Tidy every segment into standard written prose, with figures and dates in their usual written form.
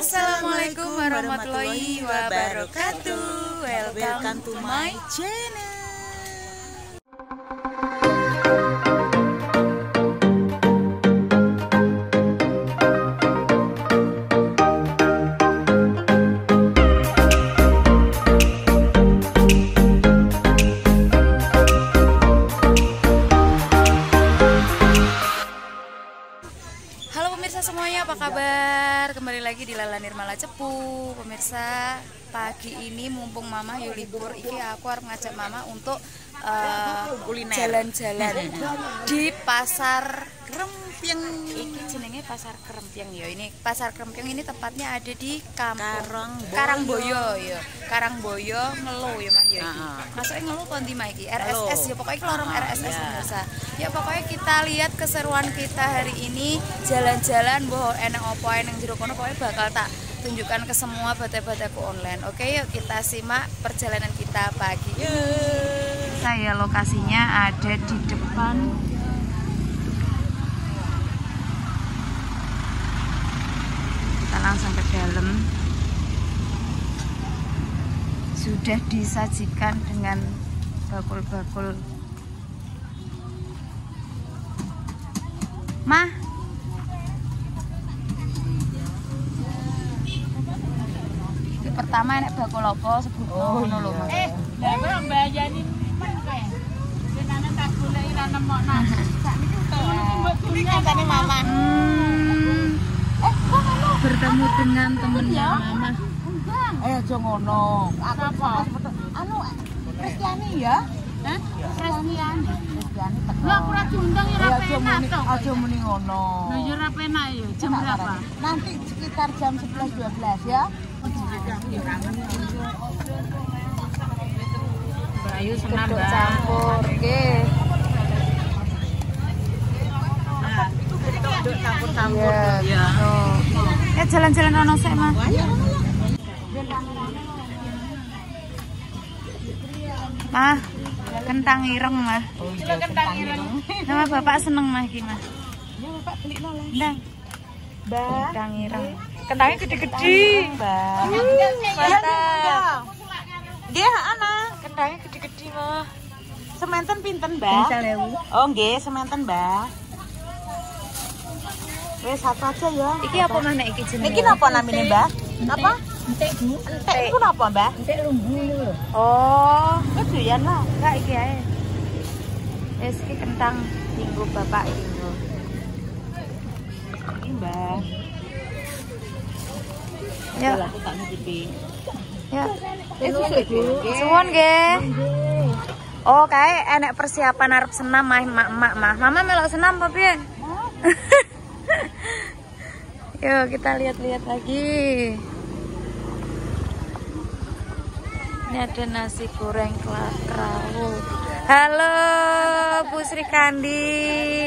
Assalamualaikum warahmatullahi wabarakatuh. Welcome to my channel. Halo pemirsa semuanya, apa kabar? Kembali lagi di Lala Nirmala Cepu. Pemirsa, pagi ini mumpung mama yo libur, iki aku harus ngajak mama untuk jalan-jalan di pasar Krempyeng. Iki jenenge pasar Krempyeng ya. Ini pasar Krempyeng ini tepatnya ada di Karangboyo ya. Karangboyo Ngelu ya Mas ya. Masuknya Ngelu kondi Mas iki. RSS ya, pokoknya iki lorong RSS pemirsa. Ya pokoknya kita lihat keseruan kita hari ini jalan-jalan boh enak opo ae nang jero kono, pokoknya bakal tak tunjukkan ke semua bate-bateku online. Oke, yuk kita simak perjalanan kita pagi ini. Saya lokasinya ada di depan kita langsung ke dalam. Sudah disajikan dengan bakul-bakul. Mah, ini pertama enek bakul apa sebut ngono lho Mas. Lah kok mbayani men kowe. Jenenge tak goleki ra nemokno. Sakniki to. Iki katane mama. Bertemu dengan temennya mama. Aja ngono. Apa? Anu Kristiani ya? Hah? Kristiani. Kristiani teko. Lah ora diundang ya ra penak to. Aja muni ngono. Lah ya ra penak ya. Jam berapa? Nanti sekitar jam 11-12 ya. Ayo senam campur, nggih. Campur-campur ya. Ya jalan-jalan ono sik, Mas. Mah, kentang ireng, Mah. Oh iya, kentang ireng. Nama Bapak seneng Mah iki, Mah. Ya Bapak beli nol. Ndang. Mbak, Kentang ireng. Kentangnya gede-gede. Mbak. Mantap. Nggih, ana. Kentangnya gede-gede, Mah. Sementen pinten, Mbak? Oh, nggih, sementen, Mbak. Wes satu aja ya. Iki apa Mah nek iki jenenge? Niki napa namine, Mbak? Apa? Entek, Bu. Entek iku napa, Mbak? Entek lumbu lho. Oh, wis doyan lah. Enggak iki ae. Wis iki kentang dinggo Bapak iki. Iki, Mbak. Ya. Aku tak nyicipi. Ya. Susu, Bu. Suwun nggih. Oh, kae enek persiapan arep senam Mah, emak-emak. Mama melok senam apa piye? Yuk kita lihat-lihat lagi. Ini ada nasi goreng kerawu. Halo Bu Sri Kandi.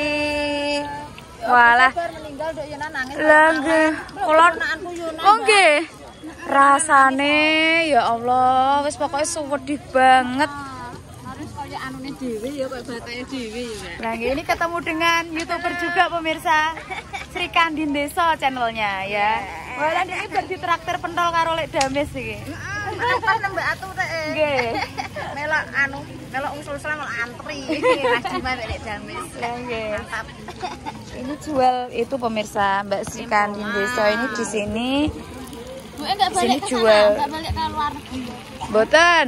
Walah. Meninggal dok Yona nangis. Lah nggih. Kula oh nggih. Rasane ya Allah, wis pokoknya suwedih banget. Harus kaya anune dhewe ya, kaya batake dhewe ya. Nah, ini ketemu dengan YouTuber juga pemirsa. Sri Kandi Desa channelnya ya. Walah ini ditraktir pentol karo Lek Dames iki. Pas nembak atu teh. Nggih. Melok usul selang antri. Lagi mah Lek Dames. Nggih. Ini jual itu pemirsa Mbak Sri Kandi Desa ini di sini. Bu enggak balik ke jual. sana, enggak balik ke luar negeri. Mboten.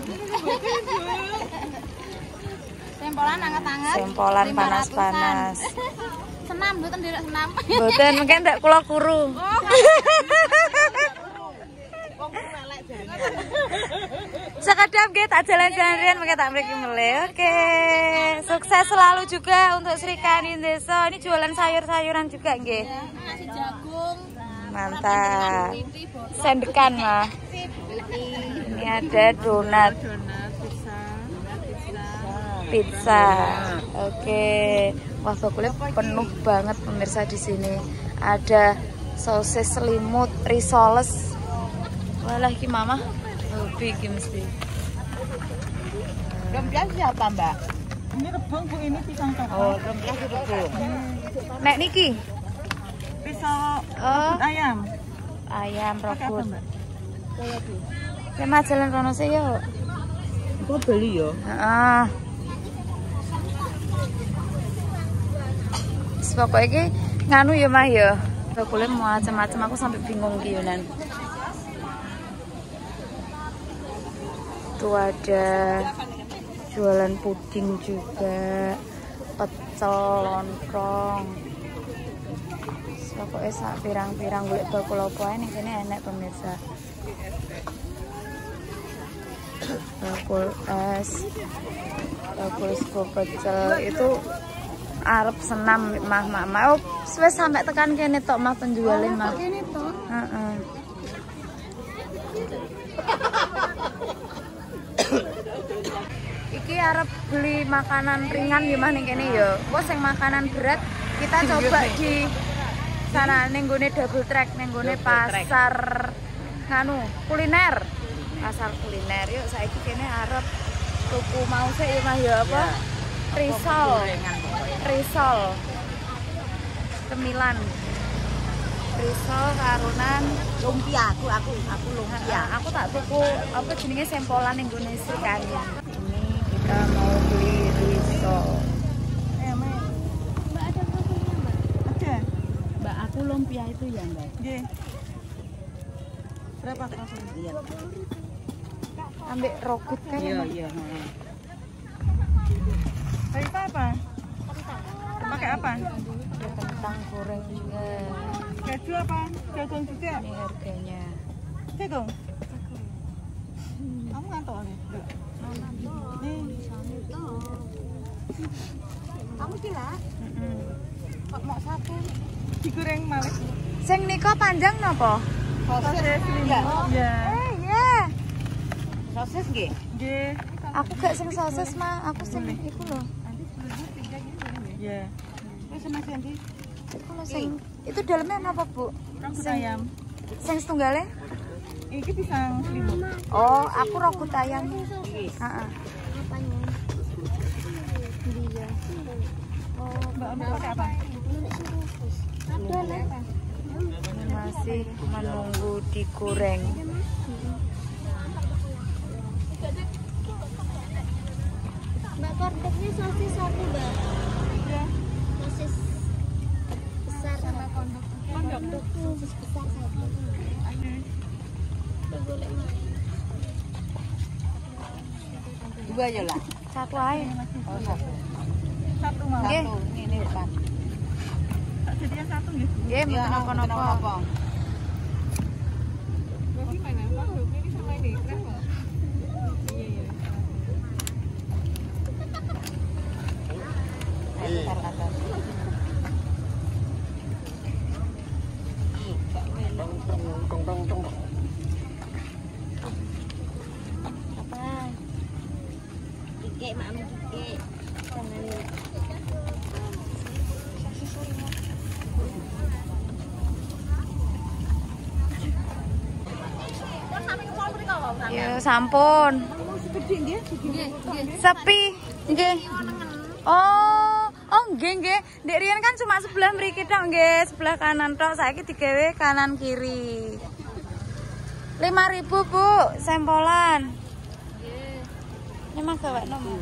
Sempolan anget-anget. Sempolan panas-panas. Senam mboten ndelok senam. Mboten mungkin ndak kula kuru. Sekedap nggih tak jalan-jalan riyen mengke tak mriki meleh. Oke. Sukses selalu juga untuk Sri Kandi Desa. Ini jualan sayur-sayuran juga nggih. Nasi jagung. Mantap. Sendekan Mah. Ini ada donat. Pizza. Oke. Wah, bakulnya penuh banget pemirsa di sini. Ada sosis selimut, risoles. Walah iki Mama. Hobi iki mesti. Rempeyang siapa, Mbak? Ini rebung, Bu, ini pisang coklat. Oh, rempeyang rebung. Nek niki Pisau oh ayam. ayam, robot. Kita jalan kono sih yuk. Kok beli ya? Heeh. Pokoknya iki nganu ya Mah ya. Bakule macam-macam aku sampai bingung ki Yunan. Tuh ada jualan puding juga, pecel, lontong. Pokoknya sak pirang-pirang golek bakul apa ae ning kene enek pemirsa. Bakul es, bakul sego pecel itu arep senam Mah. Oh, wis sampai tekan kene tok Mah penjualin Mah. Kene tok. Heeh. Iki arep beli makanan ringan ya Mah ning kene ya. Kok sing makanan berat kita coba di sana ning gone double track ning gone pasar nganu kuliner. Pasar kuliner yuk saiki kene arep tuku mau sik ya Mah ya apa? Risol. Cemilan. Risol karunan Lumpia, aku lumpia. Aku tak tuku apa jenenge sempolan ning gone Srikani. Ini kita mau beli risol. Mbak ada fotonya, Mbak? Ada. Mbak aku lumpia itu ya, Mbak. Nggih. Berapa rasanya? Iya. Ambek rogut kan. Iya. Pakai apa? Pakai apa? Ada kentang goreng juga. Keju apa? Jagung juga? Ini harganya. Jagung? Kamu ngantuk nih? Kamu gila? Kok mau satu? Digoreng malih. Sing nika panjang napa? Sosis iya. Iya. Sosis nggih? Nggih. Aku gak sing sosis Mah, aku sing iku lho. Iya. Wis Mas Yandi. Iku lho sing itu dalamnya apa, Bu? Rogut ayam. Sing setunggalnya? Iki pisang slimu. Oh, aku rogut ayam. Heeh. Mbak Amir pakai apa? Masih menunggu digoreng. Mbak, kordeknya sosis satu, Mbak. Iya. Sosis besar sama kondok. Sosis besar satu. Boleh, Mbak. Dua aja lah. Satu aja. Oh, satu. Satu mau. Nggih. Ini depan. Tak sedia satu nggih. Nggih, mboten napa-napa. Gimana? Kondoknya ini sama ini keren kok. Iya. Taruh atas. Apa? Kike, Mak, kike. Ya sampun. Sepi. Nggih. Oh nggih. Ndek riyen kan cuma sebelah mriki tok nggih, sebelah kanan tok. Saiki digawe kanan kiri. 5.000, Bu, sempolan. Nggih. Ini mah gawekno, Bu.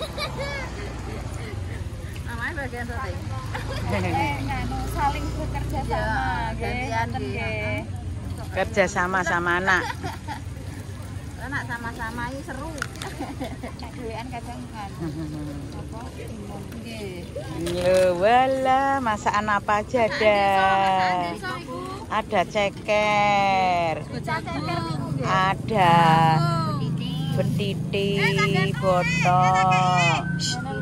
Namanya bagian sate. Saling bekerja sama, nggih. Kerja sama anak. Anak sama-sama ini seru. Nek dhewean kadang kan. Apa? Nggih. Ya wala, masakan apa aja ada. Ada ceker. Ada betiti, botok.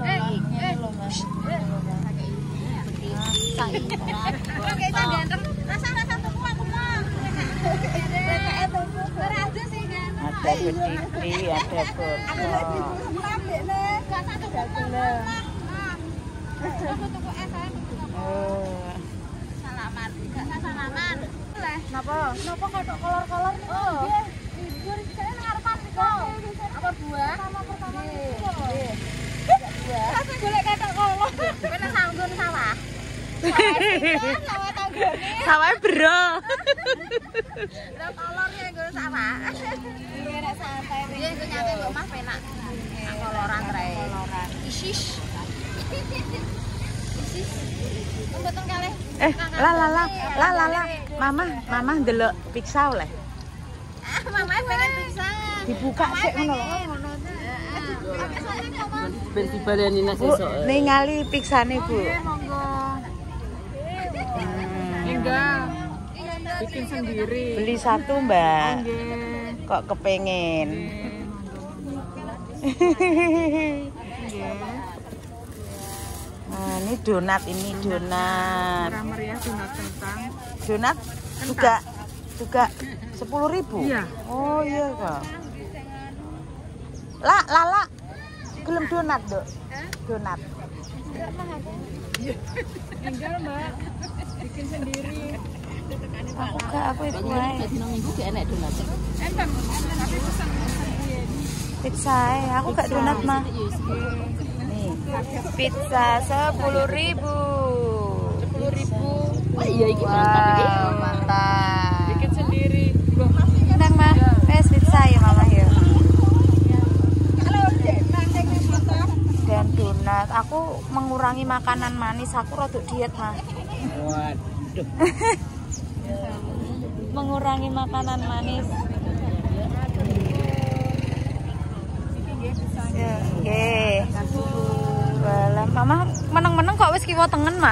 Ada betiti, ada botok. Napa kok kolor-kolor nih? Oh. Libur saya ngarepan kok. Apa buah? Sama pertama nggih. Buah. Aku golek katok kolor. Kowe nang sanggon sawah. Sawah Sawah bro. Lah kolornya nggo sawah. Iya nek santai. Iya iku nyate mbok Mas penak. Koloran trae. Koloran. Isis. Isis. Mboten kalih. La. Mama ndelok pizza oleh. Mama pengen pizza. Dibuka sik ngono lho. Ben dibaleni nasi esuk. Ningali pizzane, Bu. Monggo. Enggak. Bikin sendiri. Beli satu, Mbak. Nggih. Kok kepengen. Nah, ini donat, Ramar ya donat kentang. Donat juga 10.000. Iya. Oh iya kok. Lala. Gelem donat, Dok. Donat. Enggak, Mbak. Bikin sendiri. Aku itu wae. Dino minggu gak enak donat. Enten, tapi pesan Pizza, aku gak donat mah. Nih, pizza 10.000. 10.000. Oh iya iki Wow, mantap. Bikin sendiri. Tenang mah, wes pizza ya mama ya. Dan donat, aku mengurangi makanan manis, aku rodok diet mah. Waduh. Mengurangi makanan manis. Ya, oke. Walah, mama meneng-meneng kok wis kiwa tengen mah.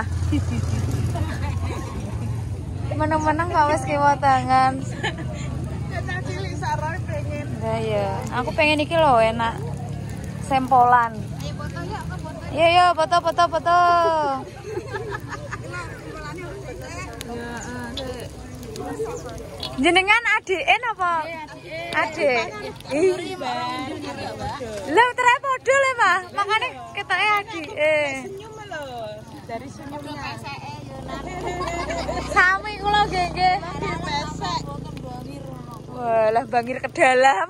Meneng-meneng kok wis kiwa tengen. Enggak ya, aku pengen iki loh enak. Sempolan. Iya, foto. Jenengan adeken apa? Adek. Lah terus padha le, Mah. Makane ketoke adike. Senyum lho. Dari senyumnya. Sami kula nggih. Walah bangir ke dalam.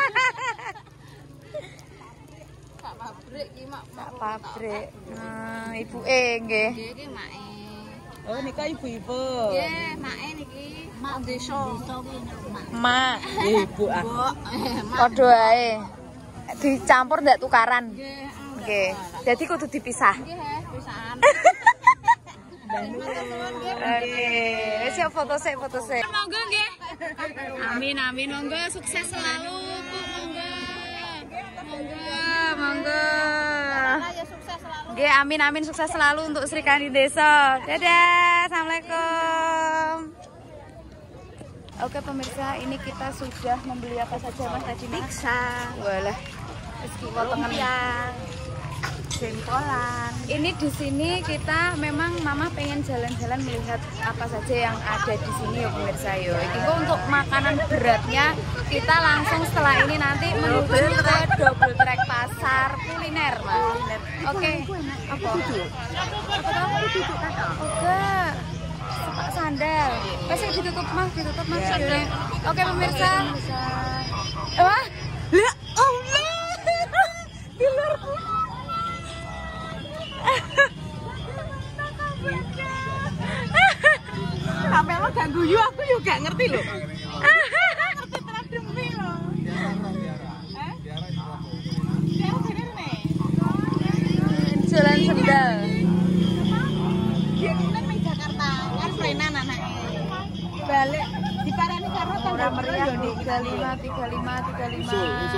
Sak pabrik. Nah, ibuke nggih. Iki make. Oh, nika ibu-ibu. Nggih, make niki. Mak desa. Mak, Ibu ah. padha ae. Dicampur ndak tukaran. Nggih. Dadi kudu dipisah. Nggih, pisahan. Oke, wis ya foto sik. Monggo nggih. Amin, monggo sukses selalu, Bu. Monggo. Ya sukses selalu. Nggih, amin sukses selalu untuk Sri Kandi Desa. Dadah, assalamualaikum. Oke pemirsa, ini kita sudah membeli apa saja Mas tadi? Pizza. Walah, meski potongan jengkolan. Ini di sini kita memang Mama pengen jalan-jalan melihat apa saja yang ada di sini ya pemirsa yo. Ini untuk makanan beratnya kita langsung setelah ini nanti menuju ke double track pasar kuliner, Mas. Oke. Apa? Oke. Sepak sandal. Masih ditutup Mas. Oke pemirsa. Wah. Lah Allah. Di luar Sampai lo gak guyu aku juga ngerti loh. Ngerti tenan demi lo. Jalan sendal. Dia ini di Jakarta kan prenan anaknya. Balik di Parani karena tanggal meriah di 35.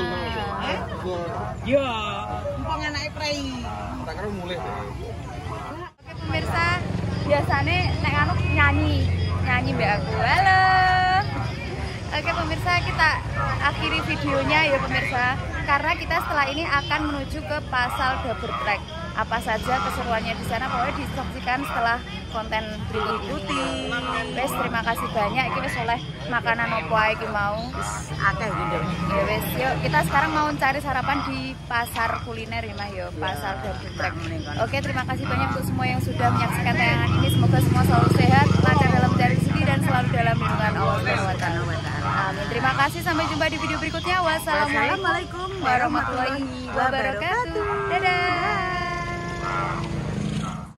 Ya, empang anaknya prei. Tak kira mulai. Oke pemirsa, biasanya nek anu nyanyi mbak aku. Halo. Oke pemirsa, kita akhiri videonya ya pemirsa, karena kita setelah ini akan menuju ke pasar double track. Apa saja keseruannya di sana pokoknya disaksikan setelah konten berikuti. Wes terima kasih banyak. Iki wis oleh makanan opo ae iki mau. Akeh gitu. Ya wes, yuk kita sekarang mau cari sarapan di pasar kuliner ya Mah yo, pasar double track. Oke, terima kasih banyak untuk semua yang sudah menyaksikan tayangan ini. Semoga semua selalu sehat, lancar dalam mencari rezeki dan selalu dalam lindungan Allah Subhanahu wa taala. Amin. Terima kasih, sampai jumpa di video berikutnya. Wassalamualaikum warahmatullahi wabarakatuh. Dadah.